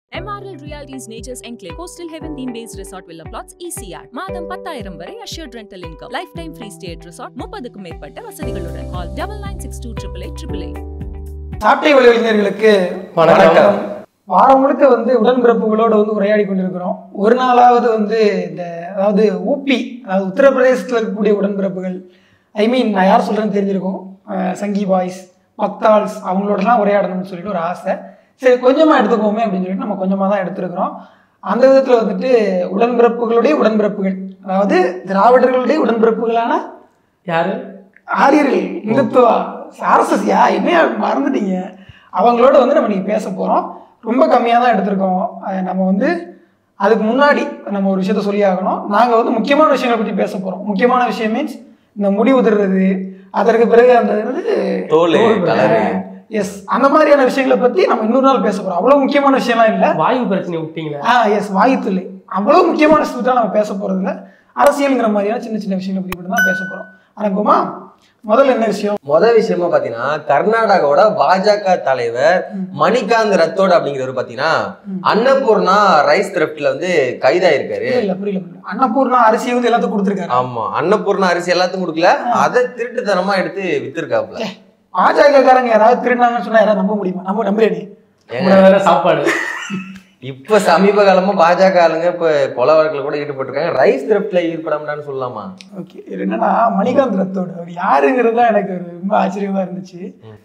MRL Realty's Nature's Enclave Coastal Heaven theme-based resort villa plots ECR மாதம் 10,000 வரை assured rental income lifetime free stay at resort 30க்கும் மேற்பட்ட வசதிகளுடன் call 9962888888. சாட்டை வழிவழிஞர்களுக்கு வணக்கம். வாரம் முழுக்க உடன்பிறப்புகளோட உரையாடி கொண்டிருக்கிறோம். ஒரு நாளாவது இந்த அதாவது ஊபி அதாவது உத்தரப்பிரதேசத்தில் இருக்கக்கூடிய உடன்பிறப்புகள் நான் யார் சொல்றேன்னு தெரிஞ்சிருக்கோம். சங்கி பாய்ஸ் பக்தால்ஸ் அவங்களோடலாம் உரையாடணும்னு சொல்லிட்டு ஒரு ஆசை. சரி கொஞ்சமாக எடுத்துக்கோமே அப்படின்னு சொல்லிட்டு நம்ம கொஞ்சமாக தான் எடுத்துருக்கிறோம். அந்த விதத்தில் உடன்பிறப்புகளுடைய உடன்பிறப்புகள் அதாவது திராவிடர்களுடைய உடன்பிறப்புகளான யாரு ஆரியர்கள் இந்துத்துவா ஆர்எஸ்எஸ்யா என்ன மறந்துட்டீங்க அவங்களோட நம்ம இன்னைக்கு பேச போகிறோம். ரொம்ப கம்மியாக தான் எடுத்திருக்கோம். நம்ம அதுக்கு முன்னாடி நம்ம ஒரு விஷயத்த சொல்லி ஆகணும். நாங்கள் முக்கியமான விஷயங்களை பற்றி பேச போகிறோம். முக்கியமான விஷயம் மீன்ஸ் இந்த முடி உதிர்றது, அதற்கு பிறகு அந்த எஸ் அந்த மாதிரியான விஷயங்களை பற்றி நம்ம இன்னொரு நாள் பேச போகிறோம். அவ்வளோ முக்கியமான விஷயம்லாம் இல்லை. வாயு பிரச்சனை விட்டீங்களா? எஸ் வாயு தொல்லை அவ்வளோ முக்கியமான விஷயத்தான் நம்ம பேச போகிறது இல்லை. அரசியல்ங்கிற மாதிரியான சின்ன சின்ன விஷயங்களை பற்றி மட்டும் தான் பேச போகிறோம். அனுப்புமா முதல்ல என்ன விஷயம்? முதல் விஷயமா பாத்தீங்கன்னா கர்நாடகாவோட பாஜக தலைவர் மணிகாந்த் ரத்தோட் அப்படிங்கிறவர் பாத்தீங்கன்னா அன்னபூர்ணா ரைஸ் திரப்ட்ல கைதாயிருக்காரு. இல்ல புரியல. அன்னபூர்ணா அரிசி எல்லாத்துக்கும் கொடுத்துருக்காரு. ஆமா, அன்னபூர்ணா அரிசி எல்லாத்துக்கும் கொடுக்கல, அதை திருட்டுத்தனமா எடுத்து வித்திருக்காப்ல. பாஜக காரங்க யாராவது திருடினாங்கன்னு சொன்னா யாராவது நம்ப முடியுமா? நம்ம நம்புறேன். சாப்பாடு இப்ப சமீப காலமா பாஜக ஆளுங்க இப்ப கொலை வழக்குல கூட ஈடுபட்டிருக்காங்க. ரைஸ் திரப்ட்ல ஈடுபடாமடான்னு சொல்லலாமா? ஓகே, என்னன்னா மணிகாந்த் ரத்தோடு அவர் யாருங்கிறது எனக்கு ரொம்ப ஆச்சரியமா இருந்துச்சு.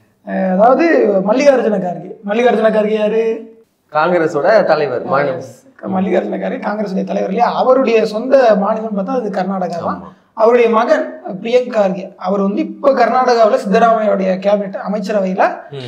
அதாவது மல்லிகார்ஜுன கார்கே யாரு? காங்கிரஸோட தலைவர். மல்லிகார்ஜுன கார்கே காங்கிரஸுடைய தலைவர் இல்லையா? அவருடைய சொந்த மாநிலம் பார்த்தா அது கர்நாடகா தான். அவருடைய மகன் பிரியங்க் கார்கே அவர் இப்ப கர்நாடகாவில் சித்தராமையோடைய கேபினெட் அமைச்சரவையில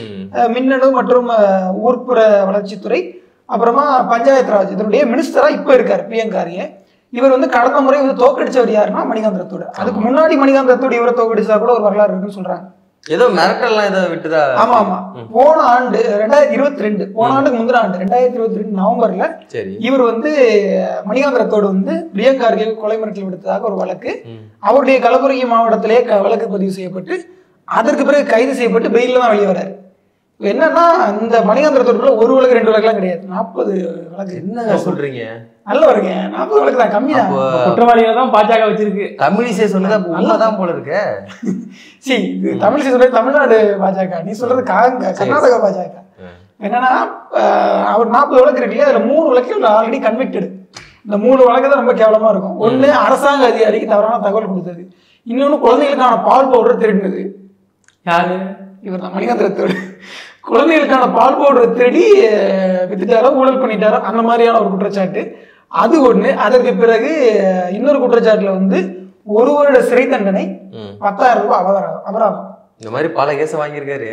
மின்னணு மற்றும் ஊர்ப்புற வளர்ச்சித்துறை அப்புறமா பஞ்சாயத்து ராஜ் இதனுடைய மினிஸ்டரா இப்ப இருக்காரு பிரியங்க் கார்கே. இவர் கடந்த முறை தோக்கடிச்சவர் யாருன்னா மணிகாந்த் ரத்தோடு. அதுக்கு முன்னாடி மணிகாந்த் ரத்தோடு இவரை தோக்கடிச்சா கூட ஒரு வரலாறு இருக்குன்னு சொல்றாங்க. ஏதோ மிரட்டல்லாம் ஏதோ விட்டுதா? ஆமா ஆமா, போன ஆண்டு 2022 போன ஆண்டுக்கு முந்தின ஆண்டு 2022 நவம்பர்ல இவர் மணிகாந்த் ரத்தோடு பிரியங்க் கார்கே கொலை மிரட்டல் விடுத்ததாக ஒரு வழக்கு அவருடைய கலபுரகி மாவட்டத்திலே வழக்கு பதிவு செய்யப்பட்டு அதற்கு பிறகு கைது செய்யப்பட்டு பெயில தான் வெளியே வராரு. என்னன்னா இந்த மணிகாந்த் ரத்தோடுக்குள்ள ஒரு வழக்கு 2 வழக்குலாம் கிடையாது, 40 வழக்கு. என்ன சொல்றீங்க? நல்ல வருங்க, 40 வழக்கு தான், கம்மி தான். குற்றவாளிகளை தான் பாஜக வச்சிருக்கு. தமிழிசை சொன்னதா உள்ளதான் போல இருக்கு. சரி, தமிழிசை சொல்றது தமிழ்நாடு பாஜக, நீ சொல்றது கர்நாடகா பாஜக. என்னன்னா அவர் 40 வழக்கு இருக்கு இல்லையா, அதுல 3 வழக்கு ஆல்ரெடி கன்விக்டடு. இந்த 3 வழக்கு தான் ரொம்ப கேவலமா இருக்கும். ஒண்ணு அரசாங்க அதிகாரிக்கு தவறான தகவல் கொடுத்தது, இன்னொன்னு குழந்தைகளுக்கான பால் பவுடர் திருடினது. யாரு? இவர் தான் மணிகாந்த் ரத்தோடு. குழந்தைகளுக்கான பால் பவுடர் திருடி வித்துட்டாரோ ஊழல் பண்ணிட்டாரோ அந்த மாதிரியான ஒரு குற்றச்சாட்டு. அது ஒண்ணு. அதற்கு பிறகு இன்னொரு குற்றச்சாட்டுல 1 வருட சிறை தண்டனை, 10,000 ரூபாய் அபராதம். இந்த மாதிரி பல கேஸ் வாங்கியிருக்காரு.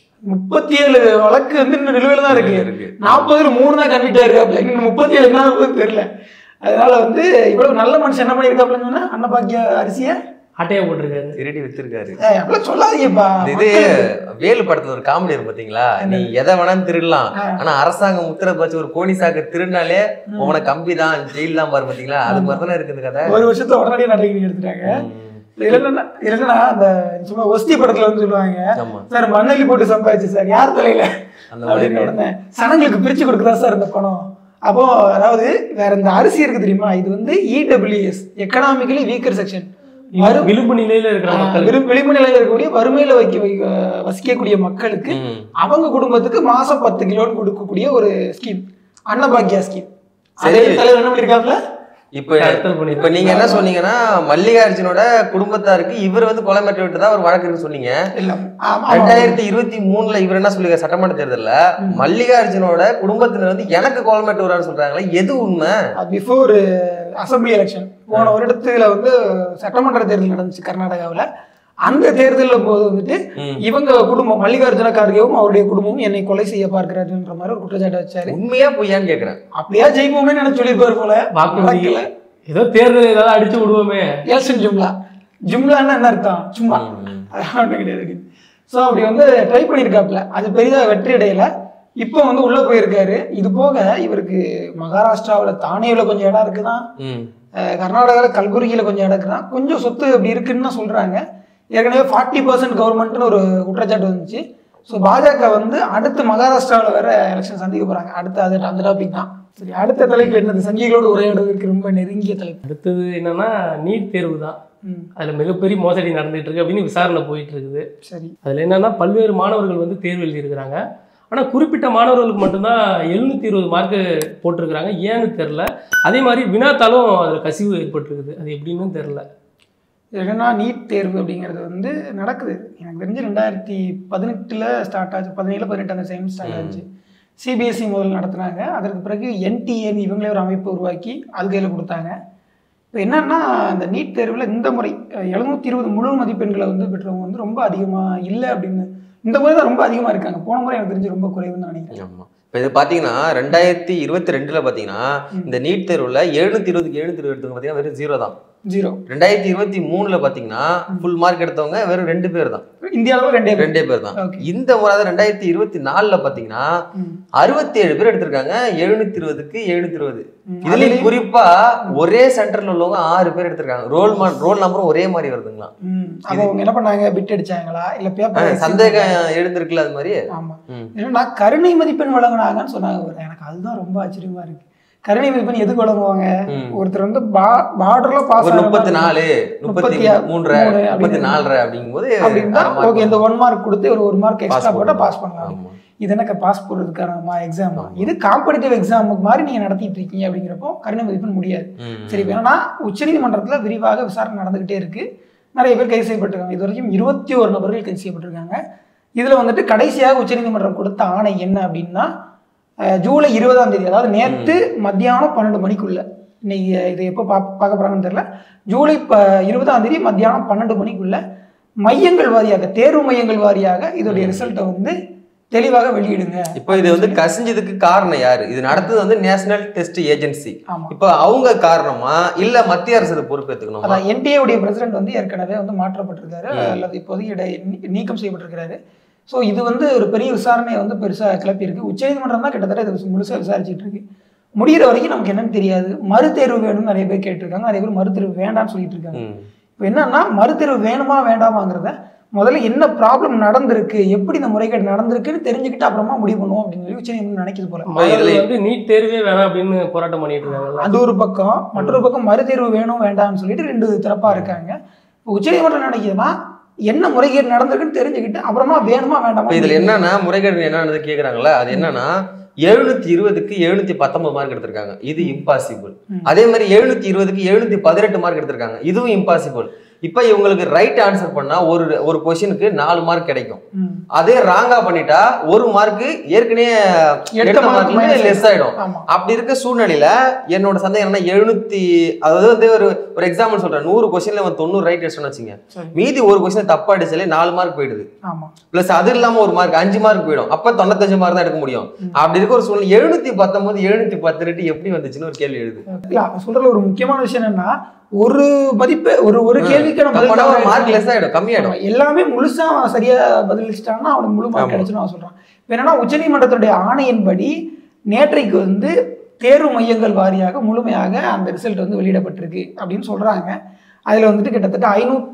37 வழக்கு இன்னும் நிலுவையில தான் இருக்கு. 40ல் 3 தான் கன்விக்ட் ஆயிருக்காப்ல, இன்னும் 37 என்ன தெரியல. அதனால இவ்வளவு நல்ல மனுஷன் என்ன பண்ணிருக்காப்லன்னு சொன்னா அன்னபாக்கிய அரிசிய அட்டையை போட்டிருக்காரு, திருடி வித்திருக்காரு. சொல்லாதீங்கப்பா. இது வேலு படத்துல ஒரு காமெடி இருக்கு பாத்தீங்களா, நீ எதை வேணாலும் திருடலாம், ஆனா அரசாங்கம் உத்தரவு வச்சு ஒரு கோழி சாக்கு திருடினாலே உன கம்பி தான் ஜெயில் தான் பாரு பாத்தீங்களா, அது மாதிரிதானே இருக்குது கதை. ஒரு வருஷத்துல உடனடியே நடவடிக்கை எடுத்துட்டாங்க. இல்லைன்னா அந்த சும்மா ஒஸ்தி படத்துல சொல்லுவாங்க, சார் மண்ணலி போட்டு சம்பாதிச்சு சார் யார் தலையில அப்படின்னு உடனே சனங்களுக்கு பிரிச்சு கொடுக்குறா சார் இந்த பணம். அப்போ அதாவது வேற இந்த அரிசி இருக்கு தெரியுமா, இது EWS எக்கனாமிக்கலி வீக்கர் செக்ஷன், விளிம்பு நிலையில இருக்கிற விளிம்பு நிலையில இருக்கக்கூடிய வறுமையில வசிக்கக்கூடிய மக்களுக்கு அவங்க குடும்பத்துக்கு மாசம் 10 கிலோன்னு கொடுக்கக்கூடிய ஒரு ஸ்கீம், அன்னபாக்கியா ஸ்கீம். அதே தலைவர் என்ன பண்ணிருக்காப்ல? இப்ப நீங்க என்ன சொன்னீங்கன்னா மல்லிகார்ஜுனோட குடும்பத்தாருக்கு இவர் கொலை மிரட்டல் விட்டுதான் ஒரு வழக்கு இருக்கு சொன்னீங்க. 2023 இவர் என்ன சொல்லுங்க, சட்டமன்ற தேர்தல்ல மல்லிகார்ஜுனோட குடும்பத்தினர் எனக்கு கொலை மிரட்டல் வருவான்னு சொல்றாங்களே, எது உண்மை? பிஃபோர் அசம்பிளி எலெக்ஷன் போன வருடத்துல சட்டமன்ற தேர்தல் நடந்துச்சு கர்நாடகாவில். அந்த தேர்தலில் போது இவங்க குடும்பம் மல்லிகார்ஜுன கார்கேவும் அவருடைய குடும்பமும் என்னை கொலை செய்ய பார்க்கிறாருன்ற மாதிரி ஒரு குற்றச்சாட்டு வச்சாரு. உண்மையா பொய்யான்னு கேட்கிறேன். அப்படியா ஜெயிப்போமே எனக்கு சொல்லியிருப்பாரு போல. வாக்குல ஏதோ தேர்தல் ஏதாவது அடிச்சு விடுவோமே. எல்சன் ஜும்லான்னு என்ன அர்த்தம்? சும்மா கிடையாது. ஸோ அப்படி ட்ரை பண்ணியிருக்காப்புல, அது பெரிதாக வெற்றி அடையல. இப்போ உள்ள போயிருக்காரு. இது போக இவருக்கு மகாராஷ்டிராவில் தானேவில் கொஞ்சம் இடம் இருக்குதான், கர்நாடகாவில் கல்புர்கியில் கொஞ்சம் இடம் இருக்குதான், கொஞ்சம் சொத்து அப்படி இருக்குன்னு தான் சொல்றாங்க. ஏற்கனவே 40% கவர்மெண்ட்னு ஒரு குற்றச்சாட்டு வந்துச்சு. ஸோ பாஜக வந்து அடுத்து மகாராஷ்டிராவில் வேற எலெக்ஷன் சந்திக்க போறாங்க. அடுத்து அது அந்த டாபிக் தான். சரி, அடுத்த தலைப்பு என்னது? சங்கிகளோடு உரையாடுவதற்கு ரொம்ப நெருங்கிய தலைப்பு. அடுத்தது என்னன்னா நீட் தேர்வு தான். அதுல மிகப்பெரிய மோசடி நடந்துட்டு இருக்கு அப்படின்னு விசாரணை போயிட்டு இருக்குது. சரி, அதுல என்னன்னா பல்வேறு மாணவர்கள் வந்து தேர்வு எழுதியிருக்கிறாங்க. ஆனா குறிப்பிட்ட மாணவர்களுக்கு மட்டும்தான் 720 மார்க்கு போட்டிருக்கிறாங்க. ஏன்னு தெரியல. அதே மாதிரி வினாத்தாலும் அதுல கசிவு ஏற்பட்டிருக்குது. அது எப்படின்னு தெரியல. என்னன்னா நீட் தேர்வு அப்படிங்கிறது வந்து நடக்குது. எனக்கு தெரிஞ்சு 2018 ஸ்டார்ட் ஆச்சு, 17-18 அந்த டைம் ஸ்டார்ட் ஆச்சு. சிபிஎஸ்சி முதல்ல நடத்துனாங்க. அதற்கு பிறகு என்டிஏன்னு இவங்களே ஒரு அமைப்பு உருவாக்கி அது கையில் கொடுத்தாங்க. இப்போ என்னன்னா அந்த நீட் தேர்வில் இந்த முறை 720 முழு மதிப்பெண்களை வந்து பெற்றவங்க வந்து ரொம்ப அதிகமாக இல்லை அப்படின்னு. இந்த முறை தான் ரொம்ப அதிகமாக இருக்காங்க. போன முறை எனக்கு தெரிஞ்சு ரொம்ப குறைவுன்னு நினைக்கிறேன். ஆமா. இப்போ இது பார்த்தீங்கன்னா 2022 பார்த்தீங்கன்னா இந்த நீட் தேர்வில் 720க்கு 720 எடுத்தவங்க பார்த்தீங்கன்னா வெறும் 0 தான். 0. 2023 பார்த்தீங்கன்னா ஃபுல் மார்க் எடுத்தவங்க வெறும் 2 பேர் தான். இந்தியாவில் 2 பேர் தான். இந்த முறை 2024 பார்த்தீங்கன்னா 67 பேர் எடுத்திருக்காங்க 720க்கு 720. இதுலயும் குறிப்பா ஒரே சென்டர்ல உள்ளவங்க 6 பேர் எடுத்திருக்காங்க. ரோல் நம்பரும் ஒரே மாதிரி வருதுங்களா? அப்போ அவங்க என்ன பண்ணாங்க? பிட் அடிச்சாங்களா இல்ல பேப்பர் சந்தேகம் எழுந்திருக்குல்ல அது மாதிரி? ஆமா. ஏன்னா கருணை மதிப்பெண் வழங்கினாங்கன்னு சொன்னாங்க. எனக்கு அதுதான் ரொம்ப ஆச்சரியமா இருக்கு. கருணை மதிப்பெண் எதுக்கு வழங்குவாங்க? ஒருத்தர் வந்து பார்டர்ல பாஸ் 34 33 34 அப்படிங்கும்போது அப்படின்னா ஓகே, இந்த 1 மார்க் கொடுத்து ஒரு 1 மார்க் எக்ஸ்ட்ரா போட்டா பாஸ் பண்ணலாம். இது எனக்கு பாஸ் போடுறதுக்கான எக்ஸாம். இது காம்படிட்டிவ் எக்ஸாமுக்கு மாதிரி நீங்க நடத்திட்டு இருக்கீங்க அப்படிங்கிறப்போ கருணை மதிப்பெண் முடியாது. சரி, ஏன்னா உச்சநீதிமன்றத்துல விரிவாக விசாரணை நடந்துகிட்டே இருக்கு. நிறைய பேர் கைது செய்யப்பட்டிருக்காங்க. இது வரைக்கும் 21 நபர்கள் கைது செய்யப்பட்டிருக்காங்க. இதுல வந்துட்டு கடைசியாக உச்சநீதிமன்றம் கொடுத்த ஆணை என்ன அப்படின்னா ஜூலை 20ஆம் தேதி, அதாவது நேற்று மத்தியானம் 12 மணிக்குள்ள. இன்னைக்கு இதை எப்போ பார்க்க போறாங்கன்னு தெரியல. ஜூலை 20ஆம் தேதி மத்தியானம் 12 மணிக்குள்ள மையங்கள் வாரியாக, தேர்வு மையங்கள் வாரியாக இதோடைய ரிசல்ட்டை வந்து தெளிவாக வெளியிடுங்க. இப்போ இது வந்து கசிஞ்சதுக்கு காரணம் யாரு? இது நடத்துது வந்து நேஷனல் டெஸ்ட் ஏஜென்சி. இப்போ அவங்க காரணமா இல்ல மத்திய அரசு பொறுப்பேற்றுக்கணும்? அதான் என்டிஏ உடைய பிரசிடென்ட் வந்து ஏற்கனவே வந்து மாற்றப்பட்டிருக்காரு அல்லது இப்போதைக்கு நீக்கம் செய்யப்பட்டிருக்கிறாரு. ஸோ இது வந்து ஒரு பெரிய விசாரணையை வந்து பெருசாக கிளப்பியிருக்கு. உச்சநீதிமன்றம் தான் கிட்டத்தட்ட இது முழுசாக விசாரிச்சுட்டு இருக்கு. முடிகிற வரைக்கும் நமக்கு என்னன்னு தெரியாது. மறுதேர்வு வேணும்னு நிறைய பேர் கேட்டிருக்காங்க. நிறைய பேர் மறுதேர்வு வேண்டாம்னு சொல்லிட்டு இருக்காங்க. இப்போ என்னன்னா மறுதேர்வு வேணுமா வேண்டாமாங்கிறத முதல்ல என்ன ப்ராப்ளம் நடந்திருக்கு, எப்படி இந்த முறைகேடு நடந்திருக்குன்னு தெரிஞ்சுக்கிட்டு அப்புறமா முடிவு பண்ணுவோம் அப்படின்னு சொல்லி உச்சநீதிமன்றம் நினைக்கிறது போல. இதுல வந்து நீட் தேர்வே வேணாம் அப்படின்னு போராட்டம் பண்ணிட்டு இருக்காங்க. அது ஒரு பக்கம். மற்றொரு பக்கம் மறுதேர்வு வேணும் வேண்டாம்னு சொல்லிட்டு 2 தரப்பா இருக்காங்க. இப்போ உச்சநீதிமன்றம் நினைக்கிறதுனா என்ன முறைகேடு நடந்திருக்குன்னு தெரிஞ்சுக்கிட்டு அப்புறமா வேணுமா வேண்டாமா. இதுல என்னன்னா முறைகேடு என்னன்னு கேக்குறாங்களா? அது என்னன்னா 720க்கு 719 மார்க் எடுத்திருக்காங்க. இது இம்பாசிபிள். அதே மாதிரி 720க்கு 718 மார்க் எடுத்திருக்காங்க. இதுவும் இம்பாசிபிள். இப்ப இவங்களுக்கு ரைட் ஆன்சர் பண்ணா ஒரு கொஸ்டினுக்கு 4 மார்க் கிடைக்கும். அதே ராங்கா பண்ணிட்டா 1 மார்க் ஏற்கனவே எடுத்த மார்க்ல லெஸ் ஆயிடும். அப்படி இருக்க சூழ்நிலையில என்னோட சந்தேகம் என்ன, 700 அதாவது வந்து ஒரு எக்ஸாம்பிள் சொல்றேன், 100 கொஸ்டின்ல 90 ரைட் எடுத்துன்னு வச்சுங்க, மீதி ஒரு கொஸ்டின் தப்பா அடிச்சாலே 4 மார்க் போயிடுது. பிளஸ் அது இல்லாம 1 மார்க் 5 மார்க் போயிடும். அப்ப 95 மார்க் தான் எடுக்க முடியும். அப்படி இருக்க ஒரு சூழ்நிலை 719 710 எப்படி வந்துச்சுன்னு ஒரு கேள்வி எழுது. சொல்றதுல ஒரு முக்கியமான விஷயம் என்னன்னா, ஒரு மதிப்பு ஒரு கேள்விக்கு மார்க் லெஸ் ஆயிடும், கம்மியாயிடும். எல்லாமே முழுசா சரியா பதிலளிச்சிட்டாங்கன்னா அவனுக்கு முழு மார்க் கிடைச்சுன்னு அவன் சொல்றான். என்னன்னா உச்சநீதிமன்றத்துடைய ஆணையின்படி நேற்றைக்கு வந்து தேர்வு மையங்கள் வாரியாக முழுமையாக அந்த ரிசல்ட் வந்து வெளியிடப்பட்டிருக்கு அப்படின்னு சொல்றாங்க. அதுல வந்துட்டு கிட்டத்தட்ட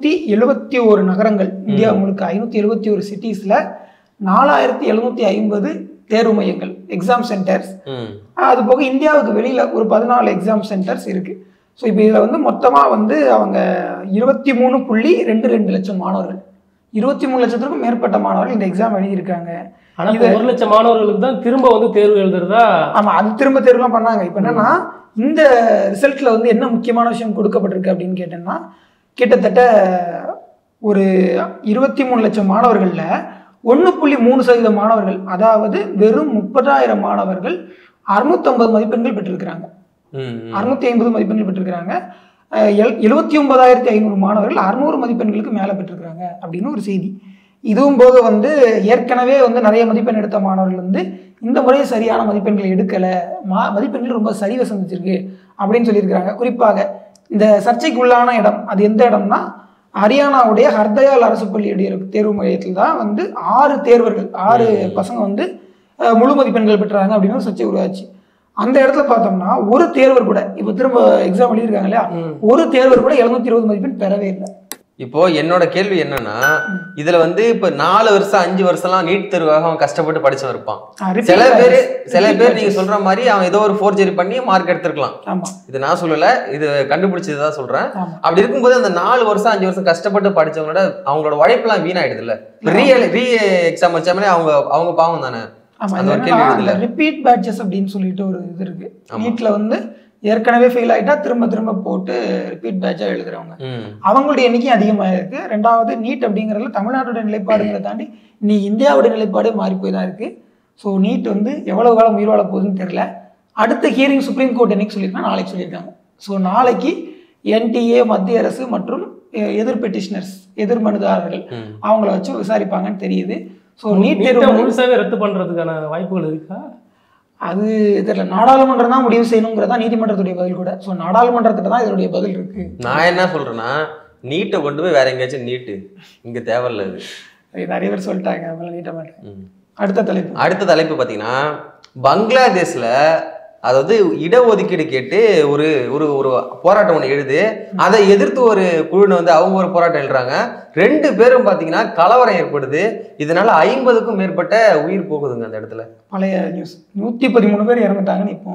571 நகரங்கள், இந்தியா முழுக்க 571 சிட்டிஸ்ல 4750 தேர்வு மையங்கள், எக்ஸாம் சென்டர்ஸ். அது போக இந்தியாவுக்கு வெளியில ஒரு 14 எக்ஸாம் சென்டர்ஸ் இருக்கு. ஸோ இப்போ இதில் வந்து மொத்தமாக வந்து அவங்க 23.22 லட்சம் மாணவர்கள், 23 லட்சத்திற்கும் மேற்பட்ட மாணவர்கள் இந்த எக்ஸாம் எழுதியிருக்காங்க. ஆனால் இது 1 லட்சம் மாணவர்களுக்கு தான் திரும்ப வந்து தேர்வு எழுதுறதா? ஆமாம், அது திரும்ப தேர்வுலாம் பண்ணாங்க. இப்போ என்னன்னா இந்த ரிசல்ட்டில் வந்து என்ன முக்கியமான விஷயம் கொடுக்கப்பட்டிருக்கு அப்படின்னு கேட்டோம்னா, கிட்டத்தட்ட ஒரு 23 லட்சம் மாணவர்களில் 1.3% மாணவர்கள், அதாவது வெறும் 30,000 மாணவர்கள் 650 மதிப்பெண்கள் பெற்றிருக்கிறாங்க. 650 மதிப்பெண்கள் பெற்றிருக்கிறாங்க. 79,500 மாணவர்கள் 600 மதிப்பெண்களுக்கு மேலே பெற்றிருக்கிறாங்க அப்படின்னு ஒரு செய்தி. இதுவும் போக வந்து ஏற்கனவே வந்து நிறைய மதிப்பெண் எடுத்த மாணவர்கள் வந்து இந்த முறையை சரியான மதிப்பெண்கள் எடுக்கலை, மதிப்பெண்கள் ரொம்ப சரிவை சந்திச்சிருக்கு அப்படின்னு சொல்லியிருக்கிறாங்க. குறிப்பாக இந்த சர்ச்சைக்குள்ளான இடம் அது எந்த இடம்னா, ஹரியானாவுடைய ஹர்தயால் அரசு பள்ளியுடைய தேர்வு மையத்தில் தான் வந்து 6 பசங்க வந்து முழு மதிப்பெண்கள் பெற்றாங்க அப்படின்னு சர்ச்சை உருவாச்சு. அந்த இடத்துல பார்த்தோம்னா ஒரு தேர்வர் கூட, இப்போ திரும்ப எக்ஸாம் எழுதியிருக்காங்க இல்லையா, ஒரு தேர்வர் கூட 720 மதிப்பெண் பெறவே இல்லை. இப்போ என்னோட கேள்வி என்னன்னா, இதுல வந்து இப்ப 4 வருஷம் 5 வருஷம்லாம் நீட் தேர்வாக அவன் கஷ்டப்பட்டு படிச்சவன் இருப்பான். சில பேர் நீங்க சொல்ற மாதிரி அவன் ஏதோ ஒரு ஃபோர்ஜரி பண்ணி மார்க் எடுத்திருக்கலாம். இது நான் சொல்லல, இது கண்டுபிடிச்சதுதான் சொல்றேன். அப்படி இருக்கும்போது அந்த 4 வருஷம் 5 வருஷம் கஷ்டப்பட்டு படிச்சவங்களோட அவங்களோட உழைப்பெல்லாம் வீணாயிடுது இல்ல. ரீ எக்ஸாம் வச்சாமலே அவங்க பாவம் தானே. ரிப்பீட் பேட்சஸ் அப்படின்னு சொல்லிட்டு ஒரு இது இருக்கு. நீட்ல வந்து ஏற்கனவே ஃபெயில் ஆகிட்டா திரும்ப திரும்ப போட்டு ரிப்பீட் பேட்சாக எழுதுறவங்க அவங்களுடைய எண்ணிக்கை அதிகமாக இருக்கு. ரெண்டாவது நீட் அப்படிங்கிறதுல தமிழ்நாட்டோட நிலைப்பாடுங்கிறத தாண்டி நீ இந்தியாவோட நிலைப்பாடே மாறி போய் தான் இருக்கு. ஸோ நீட் வந்து எவ்வளவு காலம் உயிர் வாழ போகுதுன்னு தெரியல. அடுத்த ஹியரிங் சுப்ரீம் கோர்ட் என்னைக்கு சொல்லியிருக்காங்க, நாளைக்கு சொல்லியிருக்காங்க. ஸோ நாளைக்கு என்டிஏ மத்திய அரசு மற்றும் எதிர் பெட்டிஷனர்ஸ் எதிர் மனுதாரர்கள் அவங்கள வச்சு விசாரிப்பாங்கன்னு தெரியுது. ஸோ நீட் தேர்வு முழுசாவே ரத்து பண்றதுக்கான வாய்ப்புகள் இருக்கா? அது தெரியல. நாடாளுமன்றம் தான் முடிவு செய்யணுங்கிறதா நீதிமன்றத்துடைய பதில் கூட. ஸோ நாடாளுமன்றத்துக்கு தான் இதனுடைய பதில் இருக்கு. நான் என்ன சொல்றேன்னா, நீட்டை கொண்டு போய் வேற எங்கேயாச்சும் நீட்டு இங்க தேவையில்ல. நிறைய பேர் சொல்லிட்டாங்க, நீட்ட மாட்டேன். அடுத்த தலைப்பு பார்த்தீங்கன்னா, பங்களாதேஷ்ல அதாவது இடஒதுக்கீடு கேட்டு ஒரு ஒரு ஒரு போராட்டம் ஒன்று எழுது. அதை எதிர்த்து ஒரு குழுன்னு வந்து அவங்க ஒரு போராட்டம் எழுதுறாங்க. 2 பேரும் பார்த்தீங்கன்னா கலவரம் ஏற்படுது. இதனால 50க்கும் மேற்பட்ட உயிர் போகுதுங்க அந்த இடத்துல. பழைய நியூஸ் 113 பேர் இறந்துட்டாங்கன்னு இப்போ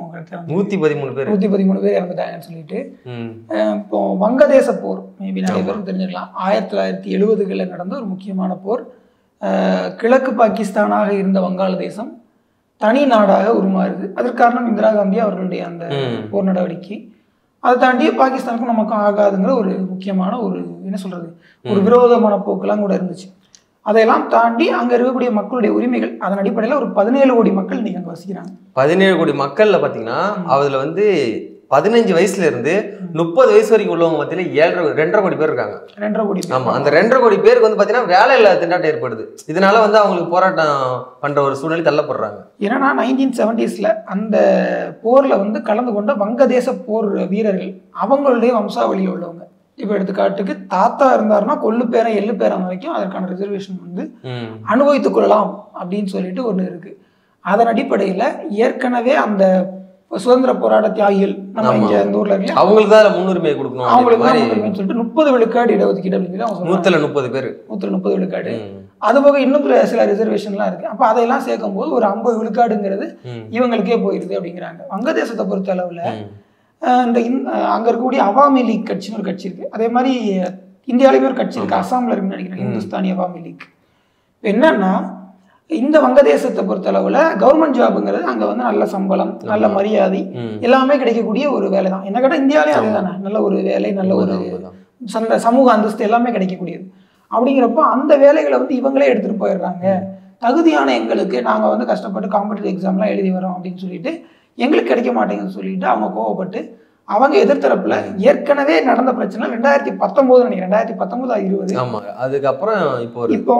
113 பேர் இறந்துட்டாங்கன்னு சொல்லிட்டு இப்போ வங்கதேச போர் மேபி நிறைய பேருக்கு தெரிஞ்சுக்கலாம். 1970களில் நடந்த ஒரு முக்கியமான போர். கிழக்கு பாகிஸ்தானாக இருந்த வங்காளதேசம் தனி நாடாக உருமாறுது. அதற்கு காரணம் இந்திரா காந்தி அவர்களுடைய அந்த போர் நடவடிக்கை. அதை தாண்டி பாகிஸ்தானுக்கும் நமக்கும் ஆகாதுங்கிற ஒரு முக்கியமான ஒரு என்ன சொல்றது ஒரு விரோதமான போக்கெல்லாம் கூட இருந்துச்சு. அதையெல்லாம் தாண்டி அங்க இருக்கக்கூடிய மக்களுடைய உரிமைகள் அதன் அடிப்படையில் ஒரு 17 கோடி மக்கள் இன்னைக்கு அங்க வசிக்கிறாங்க. 17 கோடி மக்கள்ல பாத்தீங்கன்னா அதுல வந்து 15 வயசுல இருந்து 30 வயசு வரைக்கும் உள்ளவங்க மத்தியில 2.5 கோடி பேர் இருக்காங்க. 2.5 கோடி. ஆமா, அந்த 2.5 கோடி பேருக்கு வந்து பாத்தீங்கன்னா வேலை இல்லாத திண்டாட்டம் ஏற்படுது. இதனால வந்து அவங்களுக்கு போராட்டம் பண்ற ஒரு சூழ்நிலை தள்ளப்படுறாங்க. ஏன்னா 1970ஸ்ல அந்த போர்ல வந்து கலந்து கொண்ட வங்கதேச போர் வீரர்கள் அவங்களுடைய வம்சாவளியில் உள்ளவங்க. இப்போ எடுத்துக்காட்டுக்கு தாத்தா இருந்தாருன்னா கொள்ளு பேரன் எள்ளு பேரன் வரைக்கும் அதற்கான ரிசர்வேஷன் வந்து அனுபவித்துக் கொள்ளலாம் அப்படின்னு சொல்லிட்டு ஒண்ணு இருக்கு. அதன் அடிப்படையில ஏற்கனவே அந்த சுதந்திர போராட்ட தியாகிகள் நம்ம இங்க இந்த ஊர்ல இருக்கு அவங்களுக்கு தான் முன்னுரிமை கொடுக்கணும். அவங்களுக்கு தான் முன்னுரிமைன்னு சொல்லிட்டு 30 விழுக்காடு இடஒதுக்கீடு அப்படின்னு அவங்க 130 பேர் 130 விழுக்காடு. அது போக இன்னும் சில ரிசர்வேஷன்லாம் இருக்கு. அப்ப அதையெல்லாம் சேர்க்கும் போது ஒரு 50 விழுக்காடுங்கிறது இவங்களுக்கே போயிருது அப்படிங்கிறாங்க. வங்கதேசத்தை பொறுத்த அளவுல இந்த அங்க இருக்கக்கூடிய அவாமி லீக் கட்சின்னு ஒரு கட்சி இருக்கு. அதே மாதிரி இந்தியாவிலேயுமே ஒரு கட்சி இருக்கு, அசாம்ல இருக்குன்னு நினைக்கிறேன், இந்துஸ்தானி அவாமி லீக். என்னன்னா இந்த வங்கதேசத்தை பொறுத்த அளவுல கவர்மெண்ட் ஜாபுங்கிறது அங்க வந்து நல்ல சம்பளம் நல்ல மரியாதை எல்லாமே கிடைக்கக்கூடிய ஒரு வேலை தான். என்ன கேட்டால் இந்தியாவிலேயும் அதுதானே, நல்ல ஒரு வேலை நல்ல ஒரு சமூக அந்தஸ்து எல்லாமே கிடைக்கக்கூடியது. அப்படிங்கிறப்போ அந்த வேலைகளை வந்து இவங்களே எடுத்துட்டு போயிடுறாங்க. தகுதியான எங்களுக்கு நாங்க வந்து கஷ்டப்பட்டு காம்படிட்டிவ் எக்ஸாம்லாம் எழுதி வரோம் அப்படின்னு சொல்லிட்டு எங்களுக்கு கிடைக்க மாட்டேங்குன்னு சொல்லிட்டு அவங்க கோவப்பட்டு அவங்க எதிர்த்தரப்புல ஏற்கனவே நடந்த பிரச்சனை 2019 நினைக்கிறேன், 2019-20. ஆமா, அதுக்கப்புறம் இப்போ